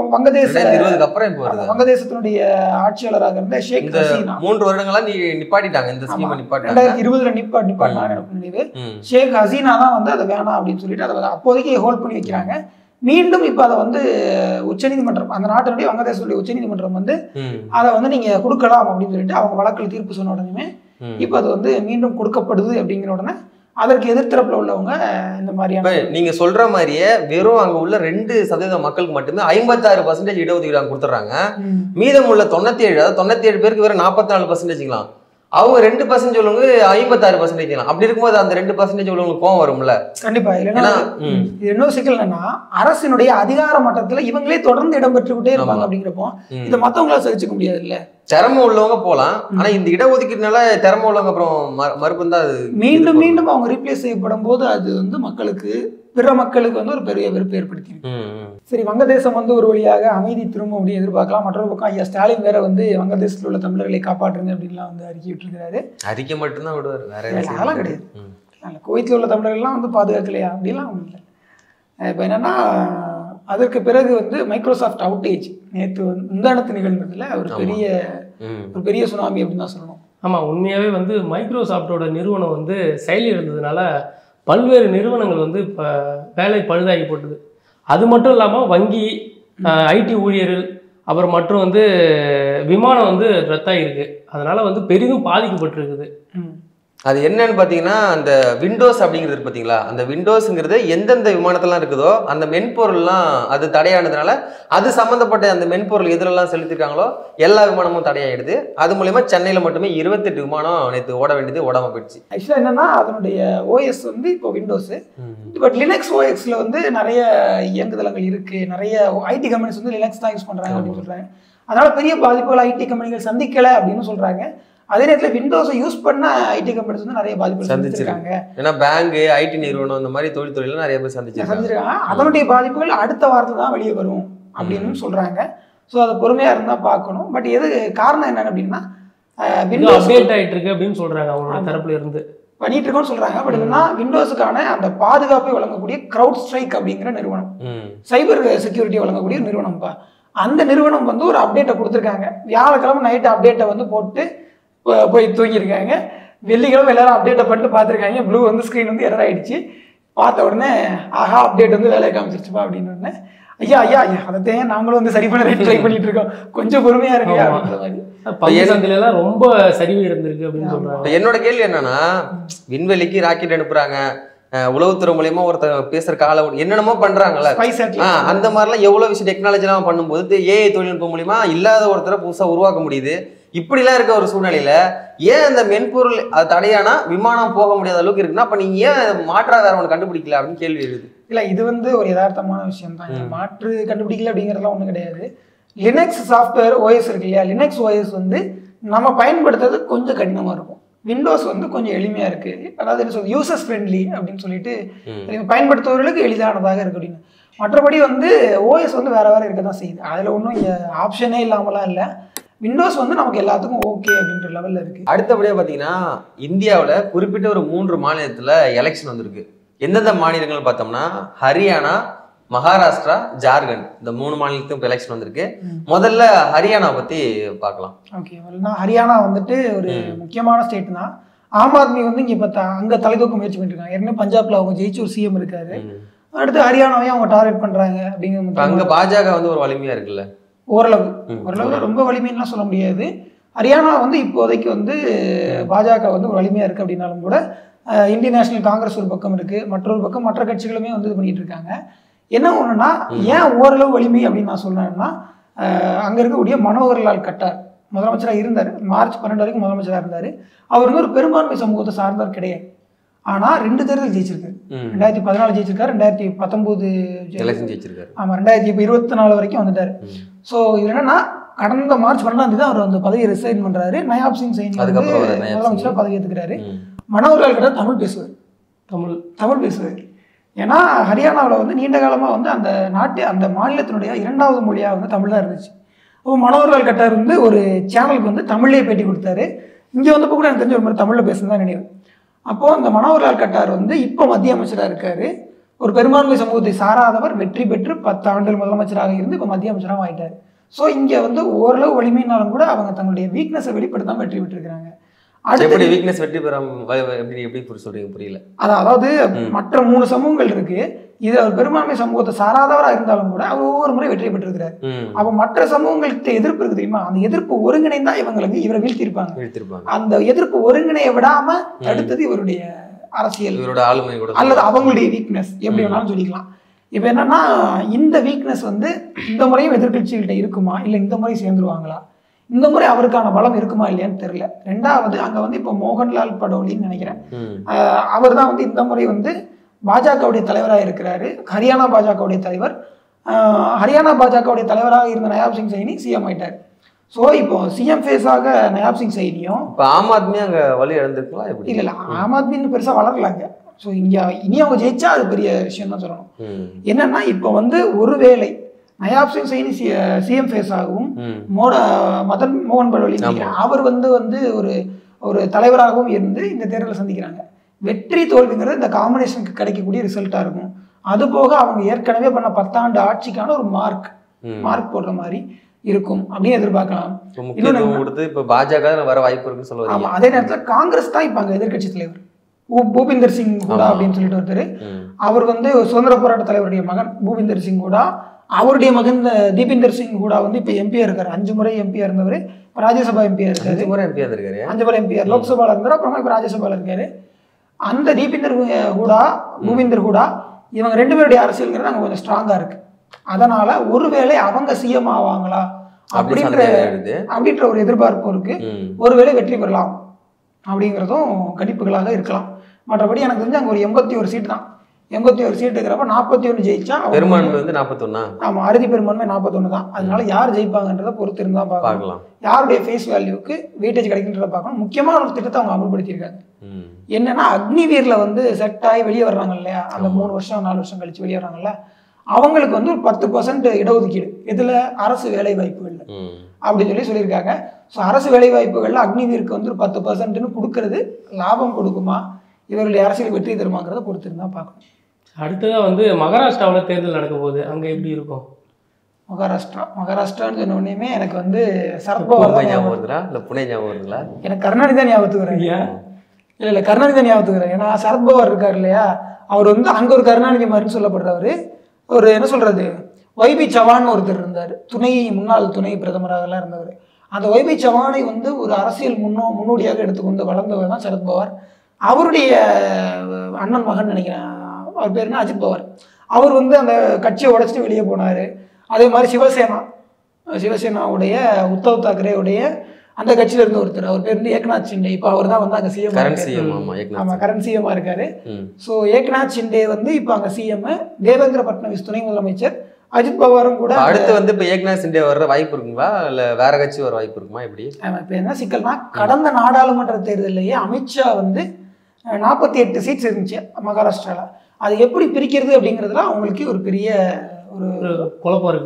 வங்கதேசத்தினுடைய ஆட்சியாளராக இருந்த ஷேக் ஹசீனா 3 வருடங்களா நிப்பாட்டிட்டாங்க. இந்த ஸ்கீமை நிப்பாட்டிட்டாங்க. 2020ல நிப்பாட்டினாங்க எனக்கு நினைவு. ஷேக் ஹசீனா தான் வந்து அதை வேணாம் அப்படின்னு சொல்லிட்டு அதை அப்போதைக்கு ஹோல்ட் பண்ணி வைக்கிறாங்க. மீண்டும் இப்ப அதை வந்து உச்சநீதிமன்றம் அந்த நாட்டினுடைய வங்கதேசத்துடைய உச்சநீதிமன்றம் வந்து அதை வந்து நீங்க கொடுக்கலாம் அப்படின்னு சொல்லிட்டு அவங்க வழக்கில் தீர்ப்பு சொன்ன உடனே இப்ப அது வந்து மீண்டும் கொடுக்கப்படுது அப்படிங்கிற உடனே அதற்கு எதிர்த்தரப்புல உள்ளவங்க இந்த மாதிரியான நீங்க சொல்ற மாதிரியே வெறும் அங்க உள்ள 2% மக்களுக்கு மட்டுமே 56% இடஒதுக்கீடு கொடுத்துறாங்க. மீதம் உள்ள 97 பேருக்கு வெறும் 44%. அவங்க 2% உள்ளவங்க 56%. அப்படி இருக்கும்போது அந்த 2% உள்ளவங்களுக்கு கோவம் வரும்ல. கண்டிப்பா. இல்லைன்னா இன்னொரு சிக்கல் என்னன்னா அரசினுடைய அதிகார மட்டத்துல இவங்களே தொடர்ந்து இடம்பெற்றுக்கிட்டே இருப்பாங்க. அப்படிங்கிறப்போ இதை மத்தவங்களால சகிச்சுக்க முடியாது இல்ல. திறமை உள்ளவங்க போலாம், ஆனா இந்த இடஒதுக்கீடுனால திறமை உள்ளவங்க அப்புறம் மறுப்பு தான் அது மீண்டும் மீண்டும் அவங்க ரீப்ளேஸ் செய்யப்படும் போது அது வந்து மக்களுக்கு பிற மக்களுக்கு வந்து ஒரு பெரிய வெறுப்பு ஏற்படுத்தி. சரி, வங்கதேசம் வந்து ஒரு வழியாக அமைதி திரும்ப அப்படின்னு எதிர்பார்க்கலாம். மற்றொரு பக்கம் ஐயா ஸ்டாலின் வேற வந்து வங்கதேசத்தில் உள்ள தமிழர்களை காப்பாற்றுங்க அப்படின்லாம் வந்து அறிக்கை விட்டுருக்காரு. அறிக்கை மட்டும்தான் விடுவார், வேற அதெல்லாம் கிடையாது. குவைத்தில் உள்ள தமிழர்கள்லாம் வந்து பாதுகாக்கலையா அப்படிலாம் ஒன்றும் இல்லை. இப்போ என்னன்னா அதற்கு பிறகு வந்து மைக்ரோசாஃப்ட் அவுட்டேஜ் நேற்று முந்தானத்து நிகழ்ந்ததுல ஒரு பெரிய சுனாமி அப்படின்னு தான் சொல்லணும். ஆமாம், உண்மையாகவே வந்து மைக்ரோசாஃப்டோட நிறுவனம் வந்து செயல் இருந்ததுனால பல்வேறு நிறுவனங்கள் வந்து இப்போ வேலை பழுதாகி போட்டுது. அது மட்டும் இல்லாமல் வங்கி, ஐடி ஊழியர்கள், அப்புறம் மற்றும் வந்து விமானம் வந்து ரத்தாகிருக்கு. அதனால் வந்து பெரிதும் பாதிக்கப்பட்டிருக்குது. அது என்னன்னு பார்த்தீங்கன்னா அந்த விண்டோஸ் அப்படிங்கிறது பார்த்தீங்களா, அந்த விண்டோஸுங்கிறது எந்தெந்த விமானத்தெல்லாம் இருக்குதோ அந்த மென்பொருள்லாம் அது தடையானதுனால அது சம்மந்தப்பட்ட அந்த மென்பொருள் எதுலெல்லாம் செலுத்திருக்காங்களோ எல்லா விமானமும் தடையாயிடுது. அது மூலயமா சென்னையில் மட்டுமே 28 விமானம் நேற்று ஓட வேண்டியது ஓடாம போயிடுச்சு. ஆக்சுவலாக என்னன்னா அதனுடைய ஓஎஸ் வந்து இப்போ விண்டோஸு, பட் லினக்ஸ் ஓஎஸ்ல வந்து நிறைய இயங்குதளங்கள் இருக்கு, நிறைய ஐடி கம்பெனிஸ் வந்து லினக்ஸ் தான் யூஸ் பண்றாங்க அப்படின்னு சொல்றாங்க. அதனால பெரிய பாதிப்புகள் ஐடி கம்பெனிகள் சந்திக்கல அப்படின்னு சொல்றாங்க. அதே நேரத்தில் விண்டோஸை யூஸ் பண்ண ஐடி கம்பெனிஸ் வந்து நிறைய பாதிப்புகள் சந்திச்சிருக்காங்க. ஏன்னா பேங்க், ஐடி நிறுவனம் இந்த மாதிரி தொழில் நிறைய பேர் சந்திச்சிருக்காங்க. அதனுடைய பாதிப்புகள் அடுத்த வாரத்தில் தான் வெளியே வரும் அப்படின்னு சொல்றாங்க. ஸோ அதை பொறுமையா இருந்தா பார்க்கணும். பட் எது காரணம் என்னன்னு அப்படின்னா விண்டோஸ் அப்டேட் ஆயிட்டு இருக்கு அப்படின்னு சொல்றாங்க அவங்களோட தரப்புல இருந்து பண்ணிட்டு இருக்கோம்னு சொல்றாங்க. பட் என்னன்னா விண்டோஸுக்கான அந்த பாதுகாப்பை வழங்கக்கூடிய கிரவுட் ஸ்ட்ரைக் அப்படிங்கிற நிறுவனம், சைபர் செக்யூரிட்டி வழங்கக்கூடிய நிறுவனம்ப்பா. அந்த நிறுவனம் வந்து ஒரு அப்டேட்டை கொடுத்துருக்காங்க. வியாழக்கிழமை நைட்டு அப்டேட்டை வந்து போட்டு போய் தூங்கியிருக்காங்க. வெள்ளிக்கிழமை எல்லாரும் அப்டேட்டை பண்ணிட்டு பார்த்துருக்காங்க. ப்ளூ வந்து ஸ்க்ரீன் வந்து எரர் ஆயிடுச்சு. பார்த்த உடனே ஆஹா அப்டேட் வந்து வேலையை காமிச்சிருச்சுப்பா அப்படின்னு உடனே ஐயா ஐயா ஐயா அதைத்தையும் நாங்களும் வந்து சரி பண்ண ட்ரை பண்ணிட்டு இருக்கோம், கொஞ்சம் பொறுமையா இருக்கு அப்படின்ற மாதிரி. ரொம்ப சரிவு இருந்திருக்கு அப்படின்னு சொல்றாங்க. என்னோட கேள்வி என்னன்னா, விண்வெளிக்கு ராக்கெட் அனுப்புறாங்க, உளவுத்துறை மூலியமா ஒருத்தர் பேசுற கால என்னென்னமோ பண்றாங்கல்ல, அந்த மாதிரிலாம் எவ்வளவு விஷயம் டெக்னாலஜி எல்லாம் பண்ணும்போது ஏஐ தொழில்நுட்பம் மூலியமா இல்லாத ஒருத்தரை புதுசா உருவாக்க முடியுது. இப்படிலாம் இருக்க ஒரு சூழ்நிலையில ஏன் அந்த மென்பொருள் அது தடையானா விமானம் போக முடியாத அளவுக்கு இருக்குன்னா அப்ப நீங்க ஏன் மாற்றா வேற ஒன்று கண்டுபிடிக்கல அப்படின்னு கேள்வி இருக்குது. இல்லை, இது வந்து ஒரு யதார்த்தமான விஷயம் தான். மாற்று கண்டுபிடிக்கல அப்படிங்கிறதுலாம் ஒன்றும் கிடையாது. லினக்ஸ் சாஃப்ட்வேர் ஓஎஸ் இருக்கு இல்லையா, லினக்ஸ் ஓஎஸ் வந்து நம்ம பயன்படுத்துறது கொஞ்சம் கடினமாக இருக்கும். விண்டோஸ் வந்து கொஞ்சம் எளிமையாக இருக்குது. அதாவது என்ன சொல்றது, யூசர்ஸ் ஃப்ரெண்ட்லி அப்படின்னு சொல்லிட்டு பயன்படுத்துவவர்களுக்கு எளிதானதாக இருக்குது அப்படின்னு. மற்றபடி வந்து ஓஎஸ் வந்து வேறு வேறு இருக்க தான் செய்யுது. அதில் ஒன்றும் இங்கே ஆப்ஷனே இல்லாமலாம் இல்லை. விண்டோஸ் வந்து நமக்கு எல்லாத்துக்கும் ஓகே அப்படின்ற லெவலில் இருக்குது. அடுத்தபடியாக பார்த்தீங்கன்னா இந்தியாவில் குறிப்பிட்ட ஒரு 3 மாநிலத்தில் எலெக்ஷன் வந்திருக்கு. எந்தெந்த மாநிலங்கள் பார்த்தோம்னா ஹரியானா, மகாராஷ்டிரா, ஜார்க்கண்ட், இந்த 3 மாநிலத்துக்கும் இப்போ எலெக்ஷன் வந்திருக்கு. முதல்ல ஹரியானா பற்றி பார்க்கலாம். ஓகே, ஹரியானா வந்துட்டு ஒரு முக்கியமான ஸ்டேட் தான். ஆம் ஆத்மி வந்து இங்கே பார்த்தா அங்கே தலைதூக்க முயற்சி பண்ணிருக்காங்க. ஏற்கனவே பஞ்சாப்ல அவங்க ஜெயிச்சு ஒரு சிஎம் இருக்காரு. அடுத்து ஹரியானாவையும் அவங்க டார்கெட் பண்றாங்க அப்படிங்கிற. அங்கே பாஜக வந்து ஒரு வலிமையா இருக்குல்ல, ஓரளவு ரொம்ப வலிமைன்னா சொல்ல முடியாது. ஹரியானா வந்து இப்போதைக்கு வந்து பாஜக வந்து ஒரு வலிமையா இருக்கு அப்படின்னாலும் கூட இந்தியன் நேஷனல் காங்கிரஸ் ஒரு பக்கம் இருக்கு, மற்றொரு பக்கம் மற்ற கட்சிகளுமே வந்து இது பண்ணிட்டு இருக்காங்க. என்ன ஒண்ணுன்னா, ஏன் ஓரளவு வலிமை அப்படின்னு நான் சொல்றேன்னா, அங்க இருக்கக்கூடிய மனோகர்லால் கட்டார் முதலமைச்சராக இருந்தார். மார்ச் 12 வரைக்கும் முதலமைச்சராக இருந்தார். அவர் வந்து ஒரு பெரும்பான்மை சமூகத்தை சார்ந்தவர் கிடையாது. ஆனா 2 தேர்தல் ஜெயிச்சிருக்காரு. 2014 ஜெயிச்சிருக்காரு, 2019 ஜெயிச்சிருக்காரு. ஆமா, 2024 வரைக்கும் வந்துட்டாரு. ஸோ இது என்னன்னா, கடந்த மார்ச் 12 அவர் அந்த பதவியை ரிசைன் பண்றாரு. நயாப் சிங் சைனி முதலமைச்சராக பதவி ஏற்றுக்கிறாரு. மனோகர்லால் கட்டார் தமிழ் பேசுவார். தமிழ் பேசுவார். ஏன்னா ஹரியானாவில் வந்து நீண்ட காலமாக வந்து அந்த மாநிலத்தினுடைய 2வது மொழியாக வந்து தமிழ் தான் இருந்துச்சு. இப்போ மனோகர்லால் கட்டார் வந்து ஒரு சேனலுக்கு வந்து தமிழ்லேயே பேட்டி கொடுத்தாரு. இங்கே வந்தப்போ கூட எனக்கு தெரிஞ்ச ஒரு மாதிரி தமிழில் பேசுனதான் நினைவு. அப்போது அந்த மனோகர்லால் கட்டார் வந்து இப்போ மத்திய அமைச்சராக இருக்காரு. ஒரு பெரும்பான்மை சமூகத்தை சாராதவர், வெற்றி பெற்று 10 ஆண்டுகள் முதலமைச்சராக இருந்து இப்போ மத்திய அமைச்சராக ஆயிட்டார். ஸோ இங்கே வந்து ஓரளவு வலிமையினாலும் கூட அவங்க தங்களுடைய வீக்னஸை வெளிப்படுத்தாமல் வெற்றி பெற்றிருக்கிறாங்க. எப்படி வீக்னஸ் வெற்றி எப்படி சொல்றீங்க, புரியல. அதாவது மற்ற 3 சமூகங்கள் இருக்கு. இது அவர் பெரும்பான்மை சமூகத்தை சாராதவராக இருந்தாலும் கூட அவர் ஒவ்வொரு முறை வெற்றி பெற்றிருக்கிறார். அப்ப மற்ற சமூகங்களுக்கு எதிர்ப்பு இருக்கு தெரியுமா, அந்த எதிர்ப்பு ஒருங்கிணைந்தா இவரை வீழ்த்திருப்பாங்க. அந்த எதிர்ப்பு ஒருங்கிணைய விடாம தடுத்தது இவருடைய அரசியல், இவரோட ஆளுமை அல்லது அவங்களுடைய வீக்னஸ், எப்படி வேணாலும் சொல்லிக்கலாம். இப்ப என்னன்னா, இந்த வீக்னஸ் வந்து இந்த முறையும் எதிர்கட்சிகள்கிட்ட இருக்குமா, இல்லை இந்த முறை சேர்ந்துருவாங்களா, இந்த முறை அவருக்கான பலம் இருக்குமா இல்லையான்னு தெரியல. 2வது அங்க வந்து இப்போ மோகன்லால் படோலின்னு நினைக்கிறேன், அவர் தான் வந்து இந்த முறை வந்து பாஜகவுடைய தலைவராக இருக்கிறாரு. ஹரியானா பாஜகவுடைய தலைவர். ஹரியானா பாஜகவுடைய தலைவராக இருந்த நயாப் சிங் சைனி சிஎம் ஆயிட்டார். ஸோ இப்போ சிஎம் ஃபேஸாக நயாப் சிங் சைனியும் ஆம் ஆத்மி அங்க வழி இழந்திருக்கலாம். இல்லை, ஆம் ஆத்மின்னு பெருசா வளரலாங்க. ஸோ இனி அவங்க ஜெயிச்சா அது பெரிய விஷயம் தான் சொல்லணும். என்னன்னா, இப்போ வந்து ஒருவேளை நயாப் சிங் சைனி சிஎம் ஃபேஸாகவும் மதன் மோகன் படோலி அவர் வந்து ஒரு தலைவராகவும் இருந்து இந்த தேர்தலை சந்திக்கிறாங்க. வெற்றி தோல்விங்கிறது இந்த காம்பினேஷனுக்கு கிடைக்கக்கூடிய ரிசல்ட்டா இருக்கும். அது போக அவங்க ஏற்கனவே பண்ண 10 ஆண்டு ஆட்சிக்கான ஒரு மார்க் போடுற மாதிரி இருக்கும் அப்படின்னு எதிர்பார்க்கலாம். அதே நேரத்தில் காங்கிரஸ் தான் இப்ப அங்க எதிர்கட்சி தலைவர். பூபிந்தர் சிங் ஹூடா அப்படின்னு சொல்லிட்டு ஒருத்தர், அவர் வந்து சுதந்திர போராட்ட தலைவருடைய மகன் பூபிந்தர் சிங் ஹூடா. அவருடைய மகன் தீபிந்தர் சிங் ஹூடா வந்து இப்போ எம்பியா இருக்காரு. 5 முறை எம்பியா இருந்தவர், இப்போ ராஜ்யசபா எம்பியா இருக்காரு. 5 முறை எம்பியா இருக்காரு. 5 முறை எம்பியா லோக்சபால இருந்தார், அப்புறமா இப்போ ராஜ்யசபால இருக்காரு. அந்த தீபிந்தர் ஹூடா, பூபிந்தர் ஹூடா, இவங்க 2 பேருடைய அரசியல்ங்கிறது அங்கே கொஞ்சம் ஸ்ட்ராங்கா இருக்கு. அதனால ஒருவேளை அவங்க சிஎம் ஆவாங்களா அப்படின்ற ஒரு எதிர்பார்ப்பும் இருக்கு. ஒருவேளை வெற்றி பெறலாம் அப்படிங்கிறதும் கணிப்புகளாக இருக்கலாம். மற்றபடி எனக்கு தெரிஞ்சு அங்கே ஒரு 81 சீட் தான். 81 சீட் இருக்கிறப்ப 41 ஜெயிச்சா பெரும்பான்மை வந்து 41. ஆமா, அறுதி பெரும்பான்மை 41 தான். அதனால யார் ஜெயிப்பாங்கன்றதை பொறுத்து இருந்தா பார்க்கலாம். யாருடைய ஃபேஸ் வேல்யூக்கு வெயிட்டேஜ் கிடைக்கின்றத பார்க்கணும். முக்கியமான ஒரு திட்டத்தை அவங்க அமல்படுத்தியிருக்காங்க. என்னன்னா அக்னிவீர்ல வந்து செட் ஆகி வெளியே வர்றாங்க இல்லையா, அந்த 3 வருஷம் 4 வருஷம் கழிச்சு வெளியே வர்றாங்கல்ல, அவங்களுக்கு வந்து ஒரு 10% இடஒதுக்கீடு இதுல அரசு வேலை வாய்ப்புகள் அப்படின்னு சொல்லியிருக்காங்க. ஸோ அரசு வேலை வாய்ப்புகள்ல அக்னிவீருக்கு வந்து ஒரு 10%ன்னு கொடுக்கறது லாபம் கொடுக்குமா, இவர்களுடைய அரசியல் வெற்றி தருமாங்கிறத பொறுத்து இருந்தா பார்க்கணும். அடுத்ததான் வந்து மகாராஷ்டிராவில் தேர்தல் நடக்க போகுது, அங்கே எப்படி இருக்கும்? மகாராஷ்டிரான்னு சொன்ன உடனே எனக்கு வந்து சரத்பவார் ஞாபகம் வருதுங்களா, இல்லை புனே ஞாபகம் வருதுங்களா? எனக்கு கருணாநிதி தான் ஞாபகத்துக்கு வரேன். இல்லை கருணாநிதி தான் ஞாபகத்துக்கு வரேன். ஏன்னா சரத்பவார் இருக்கார் இல்லையா, அவர் வந்து அங்கே ஒரு கருணாநிதி மாதிரின்னு சொல்லப்படுறவர். ஒரு என்ன சொல்றது, ஒய்பி சவான் ஒருத்தர் இருந்தார், முன்னாள் துணை பிரதமராகலாம் இருந்தவர். அந்த ஒய்பி சவானை வந்து ஒரு அரசியல் முன்னோடியாக எடுத்துக்கொண்டு வளர்ந்தவர் தான் சரத்பவார். அவருடைய அண்ணன் மகன் நினைக்கிறேன், அவர் பேர் என்ன, அஜித் பவார். அவர் வந்து அந்த கட்சியை உடைச்சிட்டு வெளியே போனார். அதே மாதிரி சிவசேனாவுடைய உத்தவ் தாக்கரேவுடைய அந்த கட்சியில இருந்த ஒருத்தர், அவர் பேர் வந்து ஏக்நாத் ஷிண்டே. இப்போ அவர் தான் வந்து அங்கே சிஎம். ஆமா, கரண்ட் சிஎம்மா இருக்காரு. ஸோ ஏக்நாத் ஷிண்டே வந்து இப்போ அங்கே சிஎம், தேவேந்திர பட்னவிஸ் துணை முதலமைச்சர், அஜித் பவாரும் கூட. அடுத்து வந்து இப்போ ஏக்நாத் ஷிண்டே வர்ற வாய்ப்பு இருக்குங்களா, இல்லை வேற கட்சி வர வாய்ப்பு இருக்குமா, எப்படி? இப்போ என்ன சிக்கல்னா, கடந்த நாடாளுமன்ற தேர்தலையே அமித்ஷா வந்து 48 சீட்ஸ் இருந்துச்சு மகாராஷ்டிரால. அது எப்படி பிரிக்கிறது அப்படிங்கிறதுல அவங்களுக்கு ஒரு பெரிய ஒரு குழப்பம் இருக்கு.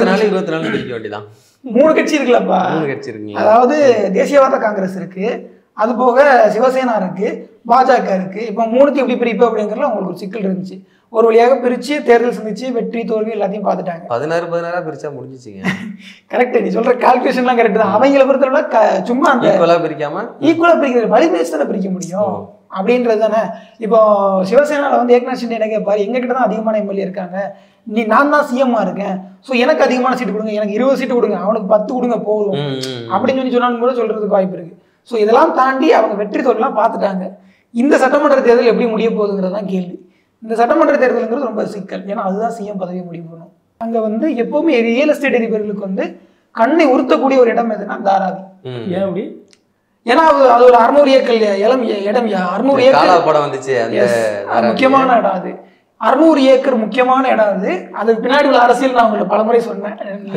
24 பிரிக்க வேண்டியதான். 3 கட்சி இருக்குல்லப்பா. 3 கட்சி இருக்குங்களா? அதாவது தேசியவாத காங்கிரஸ் இருக்கு, அது போக சிவசேனா இருக்கு, பாஜக இருக்கு. இப்போ 3த்தையும் எப்படி பிரிப்பு அப்படிங்கிறதுல அவங்களுக்கு ஒரு சிக்கல் இருந்துச்சு. ஒரு வழியாக பிரிச்சு தேர்தல் சந்திச்சு வெற்றி தோல்வி எல்லாத்தையும் பார்த்துட்டாங்க. 16 பிரிச்சா முடிஞ்சிச்சுங்க. கரெக்ட், நீ சொல்ற கால்குலேஷன்லாம் கரெக்ட் தான். அவங்கள பொறுத்தவரை சும்மா அந்த ஈக்குவலா பிரிக்கிறது வலிமையை தானே பிரிக்க முடியும் அப்படின்றது தானே. இப்போ சிவசேனால வந்து ஏக்நாத் ஷிண்டே என்ன கேட்பாரு, எங்ககிட்ட தான் அதிகமான எம்எல்ஏ இருக்காங்க, நான் தான் சிஎம்மா இருக்கேன், ஸோ எனக்கு அதிகமான சீட்டு கொடுங்க, எனக்கு 20 சீட்டு கொடுங்க, அவனுக்கு 10 கொடுங்க போதும் அப்படின்னு சொன்னாலும் கூட சொல்றதுக்கு வாய்ப்பு இருக்கு. ஸோ இதெல்லாம் தாண்டி அவங்க வெற்றி தோல்விலாம் பார்த்துட்டாங்க. இந்த சட்டமன்ற தேர்தல் எப்படி முடிய போகுதுங்கிறது தான் கேள்வி. இந்த சட்டமன்ற தேர்தலுங்கிறது ரொம்ப சிக்கல். ஏன்னா அதுதான் சிஎம் பதவியை முடிவு பண்ணும். அங்கே வந்து எப்பவுமே ரியல் எஸ்டேட் அதிபர்களுக்கு வந்து கண்ணை உறுத்தக்கூடிய ஒரு இடம் எதுனா தாராவி. ஏன் அப்படி? ஏன்னா அது ஒரு 600 ஏக்கர் இடம். 600 ஏக்கர் படம் வந்துச்சு, முக்கியமான இடம் அது. 600 ஏக்கர் முக்கியமான இடம் அது. அதுக்கு பின்னாடி உள்ள அரசியல் நான் உங்களுக்கு பலமுறை சொன்னேன்.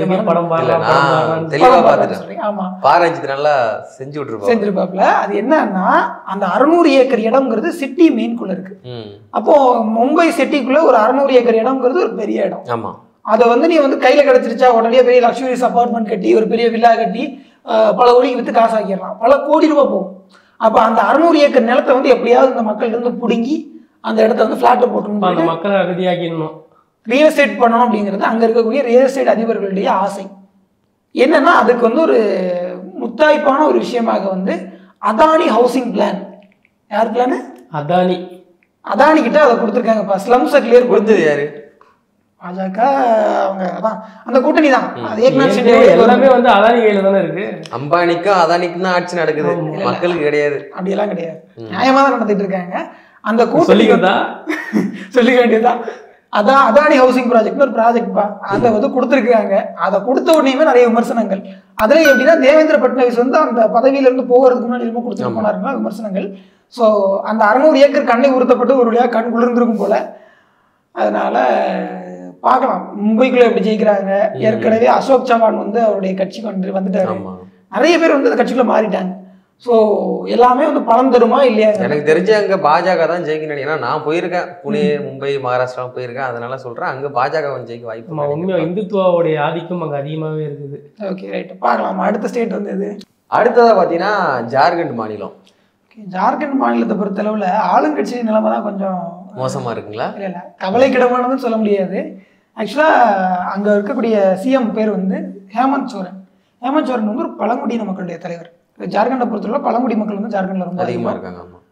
செஞ்சிருப்பாப்ல. அது என்னன்னா, அந்த 600 ஏக்கர் இடம்ங்கிறது சிட்டி மெயின்குள்ள இருக்கு. அப்போ மும்பை சிட்டிக்குள்ள ஒரு 600 ஏக்கர் இடம்ங்கிறது ஒரு பெரிய இடம். அதை வந்து நீ வந்து கையில கிடைச்சிருச்சா உடனே பெரிய லக்ஸுரியஸ் அபார்ட்மெண்ட் கட்டி ஒரு பெரிய வில்லா கட்டி பல கோடிக்கு வித்து காசாக்கிடலாம், பல கோடி ரூபாய் போகும். அப்ப அந்த 600 ஏக்கர் நிலத்தை வந்து எப்படியாவது இந்த மக்கள் இருந்து பிடுங்கி அந்த இடத்த வந்து ஃபிளாட் போட்டணும், அந்த மக்களை அகதியாக்கிடணும், ரியல் எஸ்டேட் பண்ணணும் அப்படிங்கிறது அங்க இருக்கக்கூடிய ரியல் எஸ்டேட் அதிபர்களுடைய ஆசை. என்னன்னா அதுக்கு வந்து ஒரு முத்தாய்ப்பான ஒரு விஷயமாக வந்து அதானி ஹவுசிங் பிளான். யார் பிளான்? அதானி கிட்ட அதை கொடுத்துருக்காங்கப்பா. ஸ்லம்ஸை கிளியர் கொடுத்தது யாரு? பாஜக. அவங்க அதான் அந்த கூட்டணி தான். அது ஏக்நாத் ஷிண்டே எல்லாமே வந்து அதானி கையில தானே இருக்கு. அம்பானிக்கும் அதானிக்கும் தான் ஆட்சி நடக்குது, மக்களுக்கு கிடையாது. அப்படியெல்லாம் கிடையாது, நியாயமா தான் நடந்துட்டு இருக்காங்க. அந்த கூட்டணி சொல்லிக்க வேண்டியதுதான். அதான் அதானி ஹவுசிங் ப்ராஜெக்ட்னு ஒரு ப்ராஜெக்ட்பா, அதை வந்து கொடுத்துருக்காங்க. அதை கொடுத்த உடனேயுமே நிறைய விமர்சனங்கள். அதுல எப்படின்னா தேவேந்திர பட்னவிஸ் வந்து அந்த பதவியில இருந்து போகிறதுக்கு முன்னாடி ரொம்ப கொடுத்துட்டு போனாருங்களா விமர்சனங்கள். ஸோ அந்த 600 ஏக்கர் கண்ணை உறுத்தப்பட்டு ஒரு வழியாக கண் குளிர்ந்திருக்கும் போல. அதனால பார்க்கலாம் மும்பைக்குள்ள எப்படி ஜெயிக்கிறாங்க. ஏற்கனவே அசோக் சவான் வந்து அவருடைய கட்சிக்கு வந்துட்டாரு. நிறைய பேர் வந்து அந்த கட்சிக்குள்ள மாறிட்டாங்க. ஸோ எல்லாமே வந்து பணம் தருமா இல்லையா? எனக்கு தெரிஞ்ச அங்கே பாஜக தான் ஜெயிக்கணும். ஏன்னா நான் போயிருக்கேன், புனே, மும்பை, மகாராஷ்டிரா போயிருக்கேன். அதனால சொல்றேன் அங்கே பாஜக ஜெயிக்க வாய்ப்பு. உண்மையாக இந்துத்துவாவுடைய ஆதிக்கம் அங்கே அதிகமாகவே இருக்குது. ஓகே ரைட், பார்க்கலாம். அடுத்த ஸ்டேட் வந்து இது. அடுத்ததாக பார்த்தீங்கன்னா ஜார்க்கண்ட் மாநிலம். ஜார்க்கண்ட் மாநிலத்தை பொறுத்தளவில் ஆளுங்கட்சி நிலைமை தான் கொஞ்சம் மோசமாக இருக்குங்களா? இல்லை, கவலைக்கிடமானதுன்னு சொல்ல முடியாது. ஆக்சுவலாக அங்கே இருக்கக்கூடிய சிஎம் பேர் வந்து ஹேமந்த் சோரன். ஹேமந்த் சோரன் வந்து ஒரு பழங்குடியின மக்களுடைய தலைவர். ஜார்க்கண்டை பொறுத்தவரை பழங்குடி மக்கள் வந்து ஜார்க்கண்டில் ரொம்ப அதிகமாக இருக்காங்க.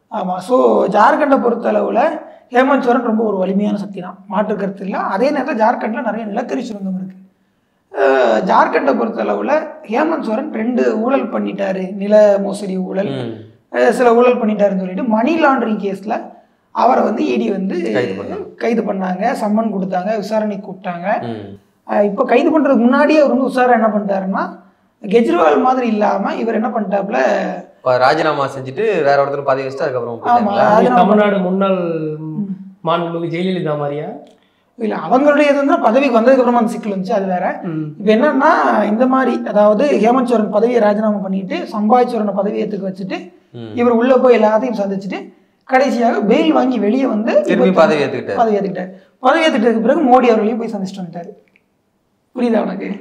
ஆமாம். ஸோ ஜார்க்கண்டை பொறுத்தளவில் ஹேமந்த் சோரன் ரொம்ப ஒரு வலிமையான சக்தி தான், மாற்று கருத்து இல்லை. அதே நேரத்தில் ஜார்க்கண்டில் நிறைய நிலக்கரி சுரங்கம் இருக்குது. ஜார்க்கண்டை பொறுத்தளவில் ஹேமந்த் சோரன் 2 ஊழல் பண்ணிட்டாரு, நில மோசடி ஊழல், சில ஊழல் பண்ணிட்டாருன்னு சொல்லிட்டு மணி லாண்டரிங் கேஸில் அவரை வந்து இடி வந்து கைது பண்ணாங்க, சம்மன் கொடுத்தாங்க, விசாரணைக்கு கூப்பிட்டாங்க. இப்போ கைது பண்ணுறதுக்கு முன்னாடியே அவர் வந்து உஷாரா என்ன பண்ணிட்டாருன்னா, கெஜ்ரிவால் மாதிரி இல்லாமல் இவர் என்ன பண்ணிட்டாப்புல ராஜினாமா செஞ்சுட்டு வேற ஒருத்தர் பதவி வச்சுட்டு அதுக்கப்புறம் தமிழ்நாடு முன்னாள் மாண்புமிகு ஜெயலலிதா மாதிரியா? இல்லை, அவங்களுடைய வந்து பதவிக்கு வந்ததுக்கு அப்புறமா அந்த சிக்கல் வந்துச்சு, அது வேற. இப்போ என்னன்னா இந்த மாதிரி, அதாவது ஹேமந்த் சோரன் பதவியை ராஜினாமா பண்ணிட்டு சம்பாய் சோரனை பதவியை ஏற்றுக்க வச்சுட்டு இவர் உள்ள போய் எல்லாத்தையும் சந்திச்சுட்டு கடைசியாக பெயில் வாங்கி வெளியே வந்து பதவி ஏற்றுக்கிட்டார். பதவி ஏற்றுக்கிட்டதுக்கு பிறகு மோடி அவர்களையும் போய் சந்திச்சுட்டு வந்துட்டாரு. புரியுதா உனக்கு?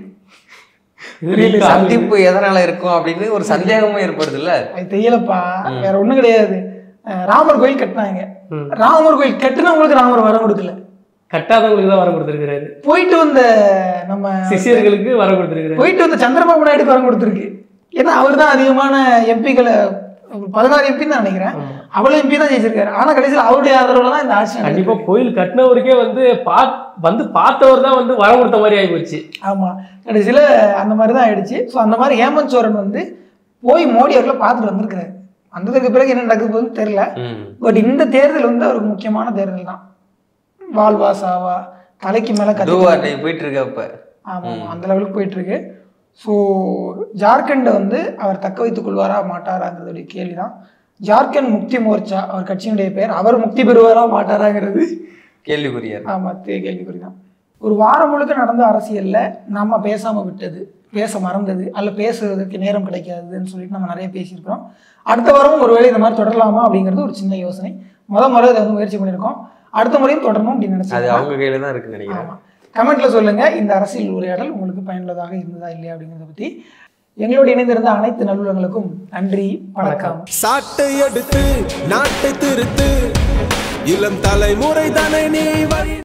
சந்திப்பு எதனால இருக்கும் அப்படின்னு ஒரு சந்தேகமும் ஏற்படுது இல்ல? அது தெரியலப்பா, வேற ஒண்ணும் கிடையாது. ராமர் கோயில் கட்டினாங்க, ராமர் கோயில் கட்டினவங்களுக்கு ராமர் வரம் கொடுக்கல, கட்டாதவங்களுக்கு தான் வரம் கொடுத்திருக்கிறாரு. போயிட்டு வந்த நம்ம சிஷியர்களுக்கு வரம் கொடுத்திருக்கிறாரு. போயிட்டு வந்த சந்திரபாபு நாயுடுக்கு வரம் கொடுத்திருக்கு. ஏன்னா அவர் தான் அதிகமான எம்பிக்களை 16 எம்பி தான் நினைக்கிறேன், அவ்வளவு எம்பி தான் ஜெயிச்சிருக்காரு. ஆனா கடைசியில் அவருடைய ஆதரவுல தான் இந்த ஆட்சி. கண்டிப்பா கோயில் கட்டினவருக்கே வந்து பார்த்தவர் தான் வந்து வரம் கொடுத்த மாதிரி ஆகி போச்சு. ஆமா, கடைசியில அந்த மாதிரி தான் ஆயிடுச்சு. ஸோ அந்த மாதிரி ஹேமந்த் சோரன் வந்து போய் மோடி அவர்களை பார்த்துட்டு வந்திருக்கிறாரு. வந்ததுக்கு பிறகு என்ன நடக்குது போகுதுன்னு தெரியல. பட் இந்த தேர்தல் வந்து அவருக்கு முக்கியமான தேர்தல் தான். வாழ்வா சாவா, தலைக்கு மேல போயிட்டு இருக்கு. அப்ப ஆமா, அந்த லெவலுக்கு போயிட்டு இருக்கு. ஸோ ஜார்க்கண்டை வந்து அவர் தக்க வைத்துக் கொள்வாரா மாட்டாராங்கிறதுடைய கேள்விதான். ஜார்க்கண்ட் முக்தி மோர்ச்சா அவர் கட்சியினுடைய பெயர், அவர் முக்தி பெறுவாரா மாட்டாராங்கிறது கேள்விக்குரிய. ஆமா, கேள்விக்குறிதான். ஒரு வாரம் முழுக்க நடந்த அரசியல்ல நம்ம பேசாம விட்டது, பேச மறந்தது, அல்ல பேசுறதுக்கு நேரம் கிடைக்காதுன்னு சொல்லிட்டு நம்ம நிறைய பேசியிருக்கிறோம். அடுத்த வாரமும் ஒருவேளை இந்த மாதிரி தொடரலாமா அப்படிங்கிறது ஒரு சின்ன யோசனை. முறை இதை வந்து முயற்சி பண்ணியிருக்கோம். அடுத்த முறையும் தொடரணும் அப்படின்னு நினைச்சேன். அவங்க கையில தான் இருக்குன்னு நினைக்கிறேன். கமெண்ட்ல சொல்லுங்க, இந்த அரசியல் உரையாடல் உங்களுக்கு பயனுள்ளதாக இருந்ததா இல்லையா அப்படிங்கிறத பத்தி. எங்களோடு இணைந்திருந்த அனைத்து நல்லுள்ளங்களுக்கும் நன்றி, வணக்கம். சாட்டை எடுத்து நாட்டை திருத்து, இளம் தலைமுறை தானே நீ